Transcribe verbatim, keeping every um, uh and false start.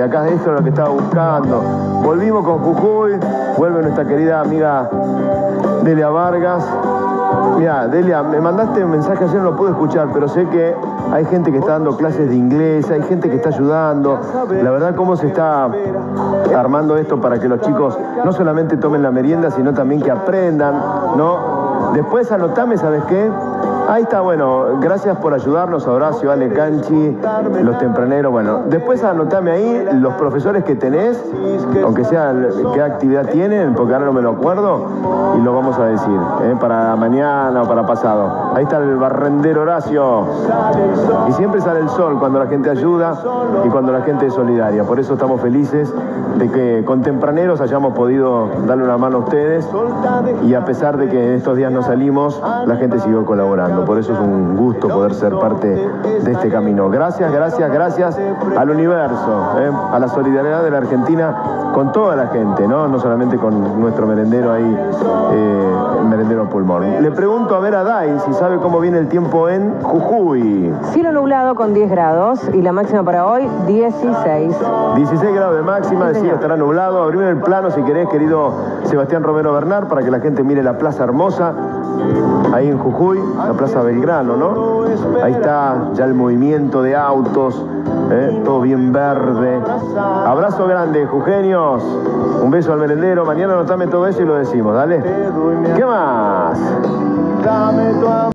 acá esto es lo que estaba buscando. Volvimos con Jujuy, vuelve nuestra querida amiga Delia Vargas. Mira, Delia, me mandaste un mensaje ayer, no lo pude escuchar, pero sé que hay gente que está dando clases de inglés, hay gente que está ayudando. La verdad, cómo se está armando esto para que los chicos no solamente tomen la merienda, sino también que aprendan, ¿no? Después anotame, ¿sabes qué? Ahí está, bueno, gracias por ayudarnos, Horacio, Ale Canchi, los tempraneros. Bueno, después anotame ahí los profesores que tenés, aunque sea qué actividad tienen, porque ahora no me lo acuerdo, y lo vamos a decir, ¿eh? Para mañana o para pasado. Ahí está el barrendero Horacio. Y siempre sale el sol cuando la gente ayuda y cuando la gente es solidaria. Por eso estamos felices de que con tempraneros hayamos podido darle una mano a ustedes, y a pesar de que estos días no salimos, la gente siguió colaborando. Por eso es un gusto poder ser parte de este camino. Gracias, gracias, gracias al universo, ¿eh? A la solidaridad de la Argentina con toda la gente, ¿no? No solamente con nuestro merendero ahí, eh, el merendero Pulmón. Le pregunto a ver a Dai si sabe cómo viene el tiempo en Jujuy. Cielo nublado con diez grados y la máxima para hoy, dieciséis. dieciséis grados de máxima, sí, decía, estará nublado. Abrime el plano si querés, querido Sebastián Romero Bernal, para que la gente mire la Plaza Hermosa, ahí en Jujuy, la Plaza Belgrano, ¿no? Ahí está ya el movimiento de autos, ¿eh? Todo bien verde. Abrazo grande, jujeños. Un beso al merendero. Mañana anotame todo eso y lo decimos, dale. ¿Qué más?